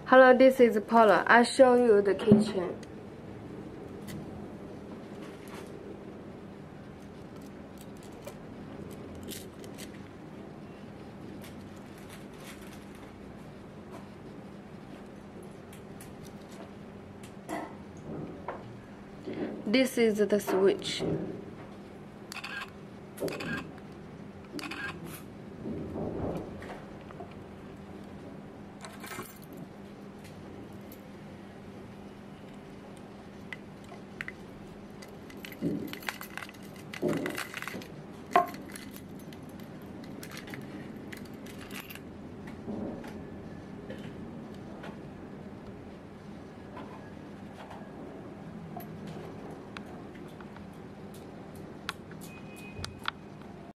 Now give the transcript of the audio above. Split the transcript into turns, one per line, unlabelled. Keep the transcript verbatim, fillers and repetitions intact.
Hello, this is Paula. I show you the keychain. This is the switch.